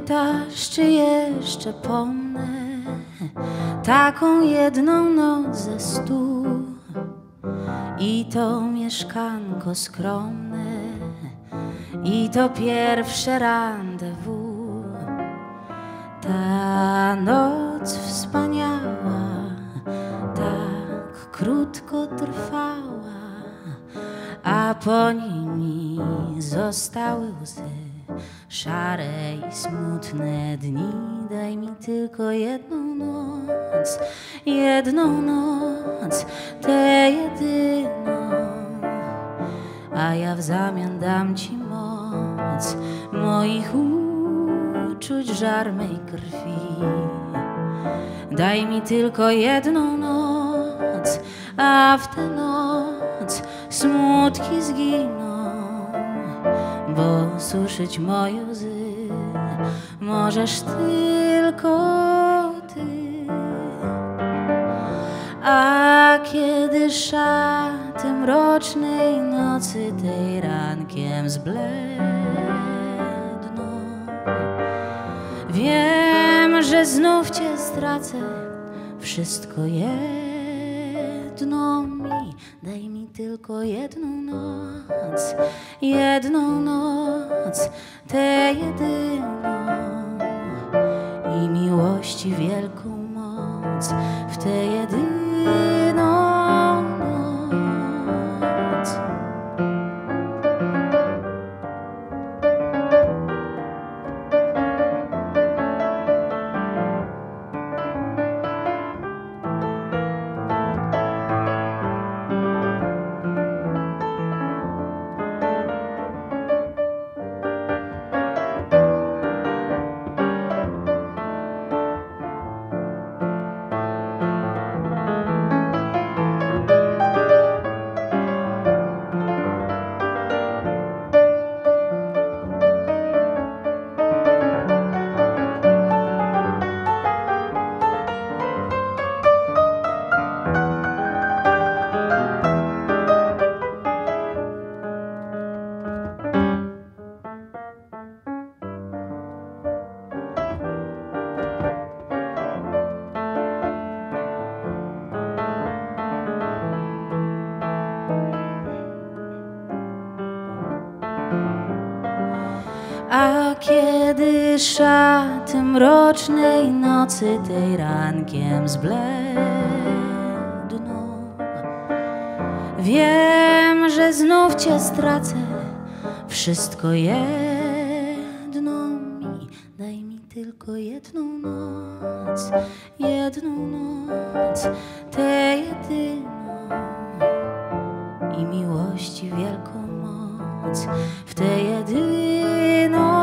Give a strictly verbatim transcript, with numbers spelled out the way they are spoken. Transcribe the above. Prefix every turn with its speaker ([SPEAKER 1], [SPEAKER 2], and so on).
[SPEAKER 1] Pamiętasz, czy jeszcze pomnę taką jedną noc ze stu i to mieszkanko skromne i to pierwsze rendezvous. Ta noc wspaniała tak krótko trwała, a po niej zostały łzy, szare i smutne dni. Daj mi tylko jedną noc, jedną noc, tę jedyną, a ja w zamian dam ci moc moich uczuć, żar mej krwi. Daj mi tylko jedną noc, a w tę noc smutki zginą, bo suszyć moje łzy możesz tylko ty. A kiedy szaty mrocznej nocy tej rankiem zbledną, wiem, że znów cię stracę, wszystko jedno mi. Daj mi tylko jedną noc, jedną noc, tę jedyną, i miłości wielką moc w tę jedyną noc. A kiedy szaty mrocznej nocy tej rankiem zbledną, wiem, że znów cię stracę, wszystko jedno mi. Daj mi tylko jedną noc, jedną noc, tę jedyną, i miłości wielką moc w tę jedyną